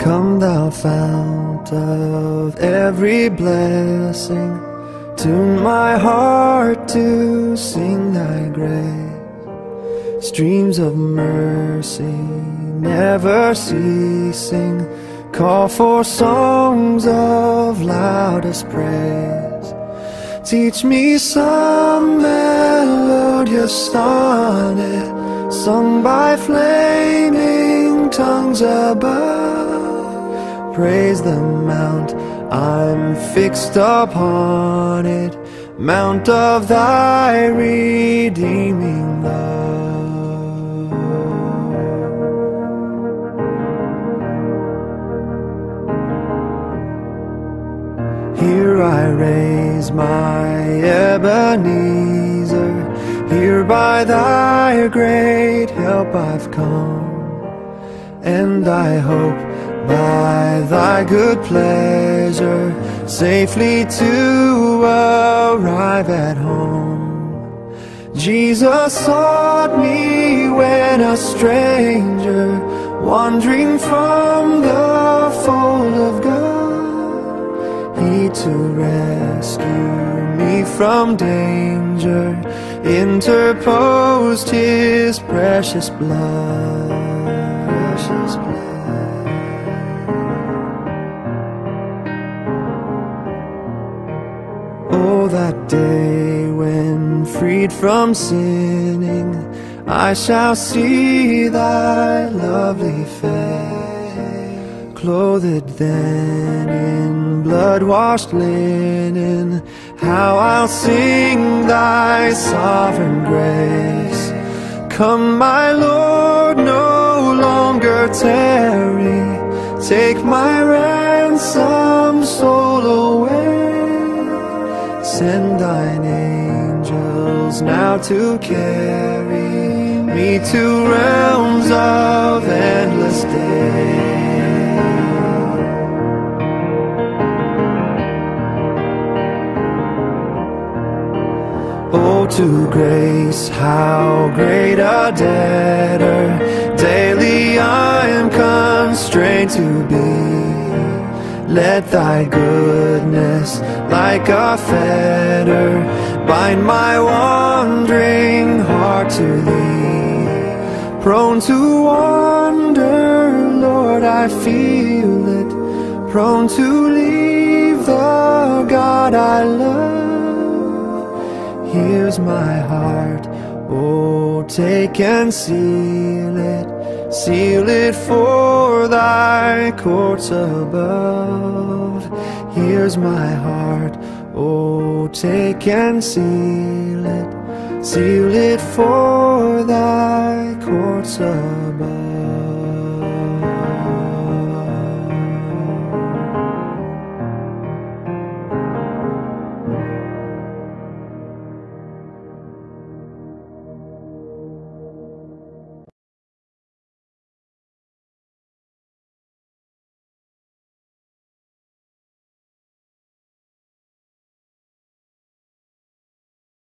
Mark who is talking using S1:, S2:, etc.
S1: Come thou fount of every blessing, tune my heart to sing thy grace. Streams of mercy never ceasing, call for songs of loudest praise. Teach me some melodious sonnet, sung by flaming tongues above. Praise the mount, I'm fixed upon it, mount of thy redeeming love. Here I raise my Ebenezer, here by thy great help I've come, and I hope by thy good pleasure safely to arrive at home. Jesus sought me when a stranger, wandering from the fold of God. He to rescue me from danger interposed his precious blood, precious blood. Oh, that day when, freed from sinning, I shall see thy lovely face. Clothed then in blood-washed linen, how I'll sing thy sovereign grace. Come, my Lord, no longer tarry, take my ransom soul away. Send thine angels now to carry me to realms of endless day. Oh, to grace, how great a debtor daily I am constrained to be. Let thy goodness, like a fetter, bind my wandering heart to thee. Prone to wander, Lord, I feel it, prone to leave the God I love. Here's my heart, oh, take and seal it for thy courts above. Here's my heart, oh, take and seal it for thy courts above.